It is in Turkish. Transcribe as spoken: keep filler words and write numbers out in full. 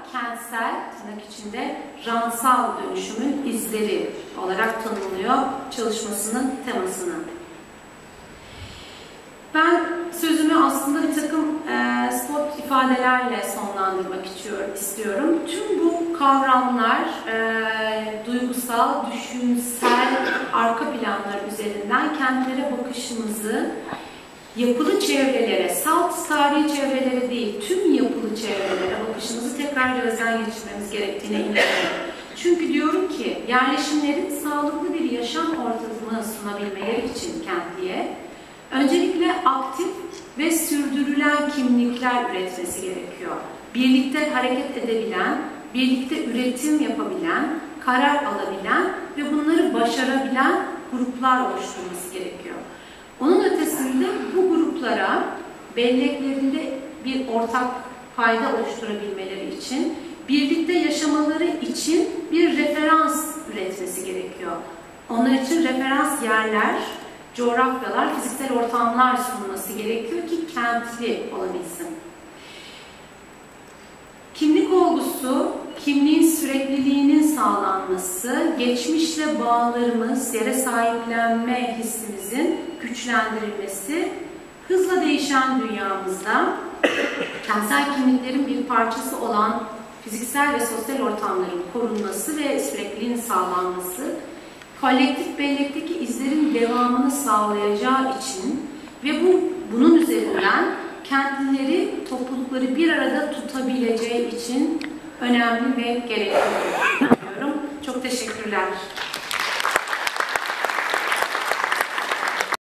kentsel, tırnak içinde ransal dönüşümün izleri olarak tanımlıyor çalışmasının temasını. Ben sözümü aslında bir takım e, spot ifadelerle sonlandırmak istiyorum. Tüm bu kavramlar e, duygusal, düşünsel arka planlar üzerinden kentlere bakışımızı yapılı çevrelere, salt tarihi çevrelere değil, tüm yapılı çevrelere bakışımızı tekrar gözden geçirmemiz gerektiğine inanıyorum. Çünkü diyorum ki yerleşimlerin sağlıklı bir yaşam ortamı sunabilmeleri için kentliye öncelikle aktif ve sürdürülen kimlikler üretmesi gerekiyor. Birlikte hareket edebilen, birlikte üretim yapabilen, karar alabilen ve bunları başarabilen gruplar oluşturması gerekiyor. Onun ötesinde bu gruplara belleklerinde bir ortak fayda oluşturabilmeleri için, birlikte yaşamaları için bir referans üretmesi gerekiyor. Onlar için referans yerler, coğrafyalar, fiziksel ortamlar sunulması gerekiyor ki kentli olabilsin. Kimlik olgusu, kimliğin sürekliliğinin sağlanması, geçmişle bağlarımız, yere sahiplenme hissimizin güçlendirilmesi, hızla değişen dünyamızda kentsel kimliklerin bir parçası olan fiziksel ve sosyal ortamların korunması ve sürekliliğin sağlanması, kolektif bellekteki izlerin devamını sağlayacağı için ve bu bunun üzerinden kentlileri, toplulukları bir arada tutabileceği için önemli ve gerekli diyorum. Çok teşekkürler.